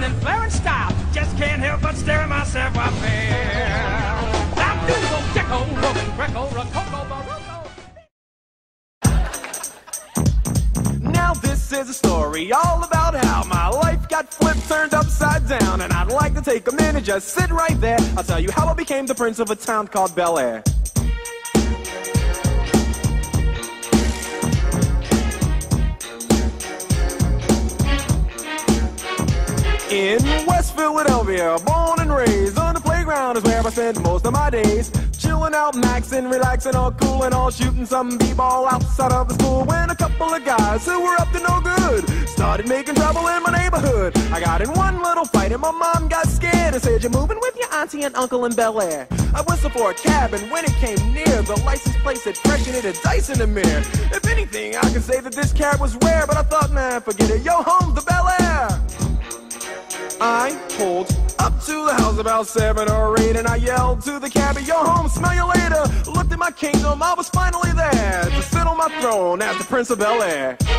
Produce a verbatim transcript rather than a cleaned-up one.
and flaring style. Just can't help but stare at myself while fair. Now do go Jacko, Roman, Greco, Rococo, Barocco. Now this is a story all about how my life got flipped, turned upside down, and I'd like to take a minute, just sit right there. I'll tell you how I became the prince of a town called Bel Air. In West Philadelphia, born and raised, on the playground is where I spent most of my days. Chilling out, maxing, relaxing, all cool and all, shooting some b-ball outside of the school. When a couple of guys who were up to no good started making trouble in my neighborhood. I got in one little fight and my mom got scared and said, "You're moving with your auntie and uncle in Bel Air." I whistled for a cab, and when it came near, the license plate said fresh and it had dice in the mirror. If anything, I could say that this cab was rare, but I thought, man, forget it, yo, home to Bel Air. I pulled up to the house about seven or eight, and I yelled to the cabbie, "Yo, home, smell you later." Looked at my kingdom, I was finally there to sit on my throne as the Prince of Bel Air.